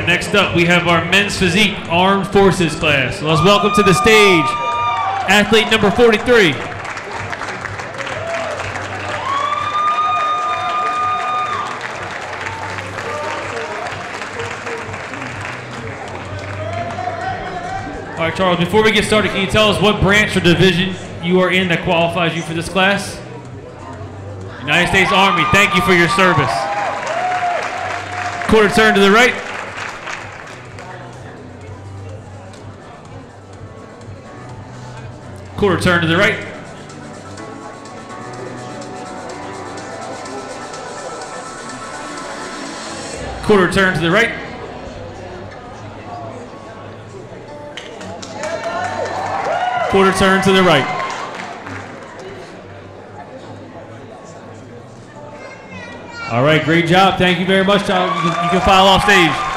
right, next up we have our men's physique armed forces class. So let's welcome to the stage athlete number 43. All right, Charles, before we get started, can you tell us what branch or division you are in that qualifies you for this class? United States Army, thank you for your service. Quarter turn to the right. Quarter turn to the right. Quarter turn to the right. Quarter turn to the right. All right, great job. Thank you very much. You can file off stage.